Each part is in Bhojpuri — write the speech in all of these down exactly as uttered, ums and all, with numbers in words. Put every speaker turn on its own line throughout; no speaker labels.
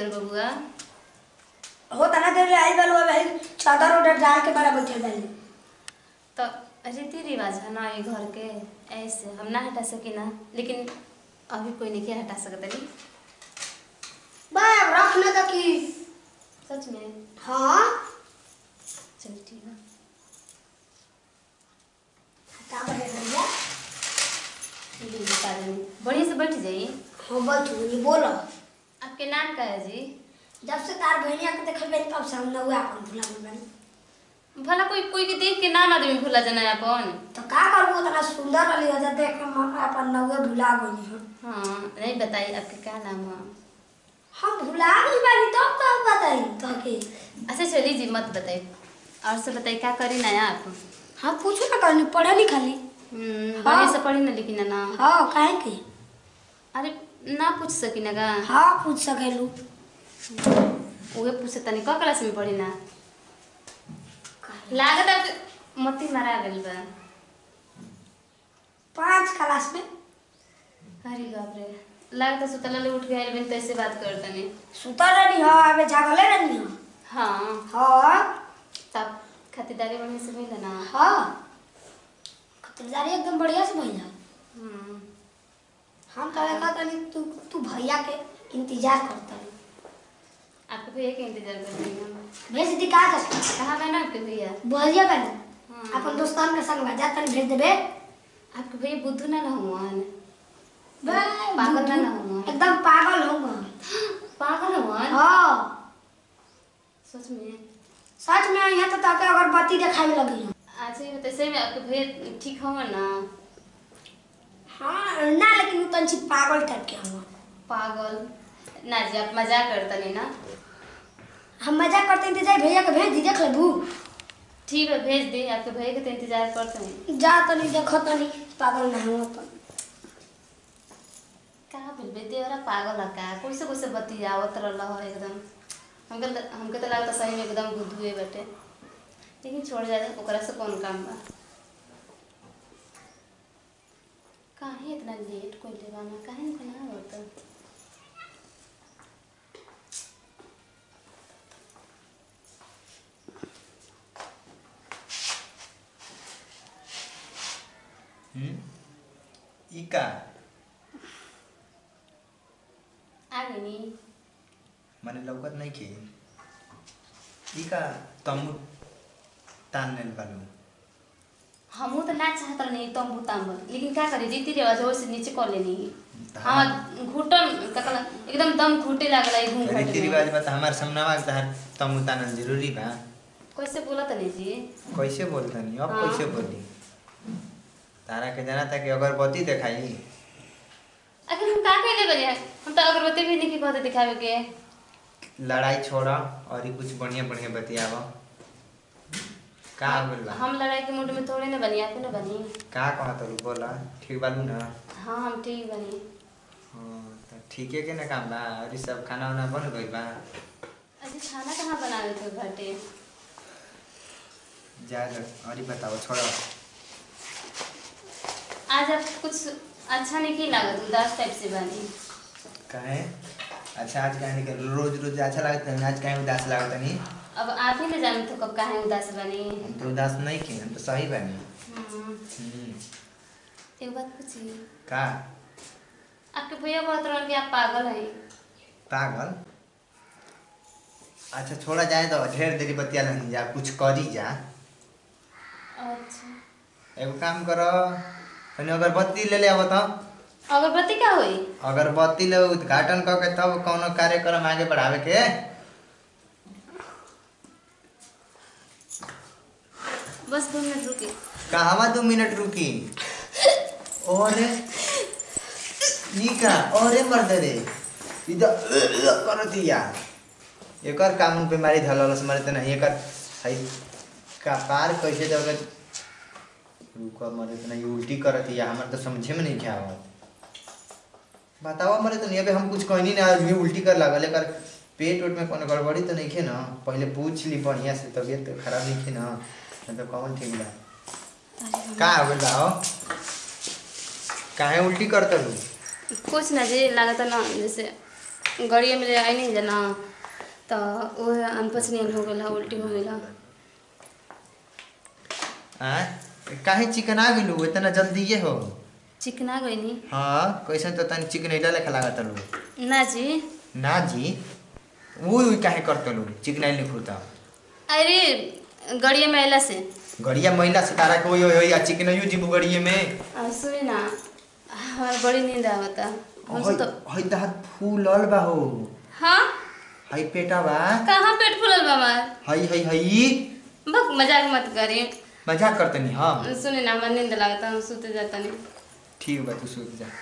देवर बबुआ
हो तना देर ले आई बालू भाई चादर उधर डाल के बड़ा बैठे बाली
तो रीति रिवाज है ना ये घर के ऐसे हम ना हटा सके ना लेकिन अभी कोई नहीं क्या हटा सकता नहीं
बा रखने तो कि
सच में
हां
चल ठीक है
हटा बड़े भैया
ये बता दें बढ़िया से बैठ जाइए
हां बैठो ये बोलो
आपके नाम क्या है जी
जब से तार बहनिया के देखल बन तब से हम नौआ अपन भुला गन
भला कोई कोई के देख के नाम आदमी भूला जाना अपन
तो का करबो इतना सुंदर वाली हो जा देख के मन अपन नौआ भुला गनी हम
हाँ नहीं बताइए आपके क्या नाम है
हम भुला गई बानी तब तो बताई तो के
अच्छा चलिए जी मत बताइए और से बताइए क्या करी नया आप
हां पूछो ना करनी पढ़े लिखा ली
हम्म बढ़िया से पढ़ी ना लेकिन ना
हां काहे के
अरे ना पूछ सकी ना का
हां पूछ सकेलू
उहे पूछे तनी का क्लास में पढ़ी ना लागत आप मती मारा गेल बा
पांच क्लास में
अरे बाप रे लागत सुतला ले उठ गइल बिन तैसे बात करतनी
सुता रहनी हां आवे जागले रहनी
हां
हां
तब खातिरदारी बढ़िया से भइल ना
हां खातिरदारी एकदम बढ़िया से भइल
हम्म
हम तो देखा तनी तू तू भैया के इंतजार करता है
आपके भैया के इंतजार कर रही हूं
भेज दी का कर
कहां गए ना आपके भैया
भैया बन अपन दोस्तान के संग जा तनी भेज देबे
आपके भैया बुद्धू ना ना हुआन
बे
पागल ना ना हुआ
एकदम पागल होगा
पागल हुआन
हां
सच में
सच में यहाँ तो ताके अगरबत्ती दिखावे लगी
अच्छा ये बताइए सही में आपके भैया ठीक हुआ ना
हाँ ना लेकिन वो तंची पागल टाइप के हुआ
पागल ना जी आप मजाक करता नहीं ना
हम मजाक करते हैं जाए भैया के भेज दी देख लेबू
ठीक है भेज दी आपके भैया के तो इंतजार करते हैं
जा तनी देखो तनी पागल ना हो अपन
का बोलबे देवरा पागल है का कैसे कैसे बतियावत रहल है एकदम हमके हमके तो लगता सही में एकदम बुद्धुए बैठे लेकिन छोड़ जाए ओकरा से कौन काम बा काहे इतना लेट कोई लेवाना काहे न ना होता
हम्म ई का
आ गई नी
माने लौकत नहीं के ई का तमु तान लेल बालू
हमू तो ना चाहत नहीं तंबू तांबू लेकिन क्या करे रीति रिवाज हो से नीचे कर लेनी हां घुटन ककला एकदम दम घुटे लागला ई घूम
रीति रिवाज बता हमार सामनेवा तहर तमु तानल जरूरी बा
कैसे बोला तनी जी
कैसे बोलतनी अब
हाँ।
कैसे बोली तारा के जाना था कि अगरबत्ती दिखाई
आखिर हम का कहले बनी हम तो अगरबत्ती भी नहीं की कहते दिखावे के
लड़ाई छोड़ा और ही कुछ बढ़िया बढ़िया बतियावा का बोल बा
हम लड़ाई के मूड में थोड़े ना बनी आप ना बनी
का कहा तो बोला ठीक बालू ना
हाँ हम ठीक बनी
हां तो ठीक है के ना काम बा और ई सब खाना वाना बन गइल बा
अजी खाना कहाँ बनावे थे घाटे
जा और ही बताओ छोड़ो
आज आप कुछ अच्छा नहीं की लागत उदास टाइप से बनी
काहे अच्छा आज काहे के रोज रोज अच्छा लागत है आज काहे उदास लागत नहीं
अब आप ही ना जाने तो कब काहे उदास बनी
हम तो उदास नहीं की हम तो सही बनी
हम्म
हम्म
एक बात पूछिए
का
आपके भैया कहते रहे कि आप पागल हैं
पागल अच्छा छोड़ा जाए तो ढेर देरी बतिया नहीं जा कुछ करी जा
अच्छा
एगो काम करो तनी अगरबत्ती ले ले आवो तो
अगरबत्ती क्या हुई
अगरबत्ती ले उद्घाटन करके तब कोनो कार्यक्रम आगे बढ़ावे के
बस दो मिनट रुकी
कहवा दो मिनट रुकी ओरे ई का ओरे मर्द रे इधर कर दिया एकर कानून पे मारी धललस मारे त नहीं एकर सही का पार कैसे जब रुको मरे त नहीं उल्टी करत या हमर तो समझे में नहीं क्या हुआ बताओ मरे तो नहीं अबे हम कुछ कहनी ना आदमी उल्टी कर लागल एकर पेट उट में कोनो गड़बड़ी तो नहीं खे ना पहले पूछ ली बढ़िया से तबीयत तो खराब नहीं खे ना तो कौन ठीक बा का हो गइल बा काहे उल्टी करत लू
कुछ ना जी लागत ना जैसे गाड़िए में ले आई नहीं जना तो वो अनपसनीय हो गया उल्टी हो गया।
आ काहे चिकन आ गेलू इतना जल्दी ये हो?
चिकना गई नहीं।
हाँ कैसे तो तन चिकन इला लेखा लागत लो।
ना जी
ना जी वो काहे करत लो चिकन नहीं खुता।
अरे गाड़िए में अला से
गड़िया महिला से तारा को यो या चिकन यू जीबू गड़िए में।
आ, सुनी ना हमार बड़ी नींद आवता हमसे तो।
हई दा फूलल बा हो।
हाँ
हई पेटा बा।
कहाँ पेट फूलल बा हमार?
हई हई हई
बक मजाक मत करी।
मजाक करतनी हम।
सुनी ना हमार नींद लागता हम सोते जाता नहीं।
ठीक बा तू सोच जा।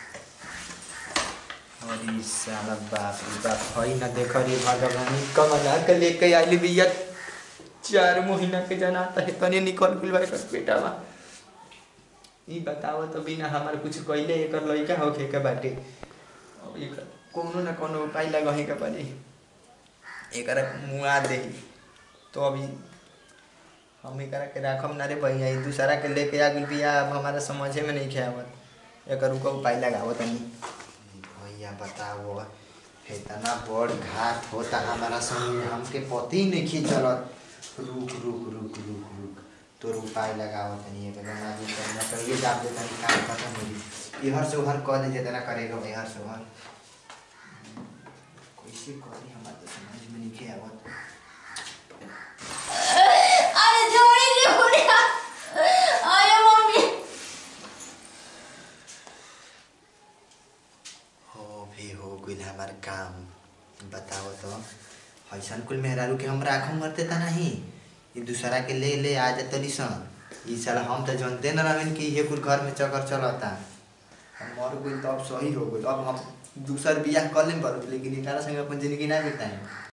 अरे साला बाप रे बाप हई ना देख रे भगवान कमला के लेके आइली बिया चार महीना के जनाता है तने निकल गेल बा एकर पेटा बा। ई बताओ तो बिना हमार कुछ कइले एकर लइका होखे के बाटे। अब एकर कोनो ना कोनो उपाय लगही के पड़ी। एकर मुआ दे तो अभी हम एकरा के राखम ना रे भैया ई दूसरा के लेके आ गेल बिया अब हमारा समझे में नहीं आवत। एकर उका उपाय लगावो तनी। भैया बताओ इतना बड़ घाट होता हमारा संग हमके पति नहीं खींचलत। रुक रुक रुक रुक रुक तो उपाय लगाओ तनी एक गंगा जी करना तो ये दाब देता नहीं काम खत्म हो गई। इहर से उहर कह दे जितना करेगा इहर से उहर कैसे करी हमारे तो समझ में नहीं आवत।
अरे जोड़ी जी बुढ़िया अरे मम्मी
हो भी हो गइल हमार काम। बताओ तो ऐसन कुल मेहरारू के हम राखम मरते ता नहीं ये दूसरा के ले ले आ जतनी सन। ई साला हम तो जानते न रहन कि ये कुल घर में चक्कर चलता। हम मर गइल तो अब सही हो गइल अब हम दूसर बियाह कर लेम पर लेकिन एकरा संगे अपन जिंदगी ना बिताएं।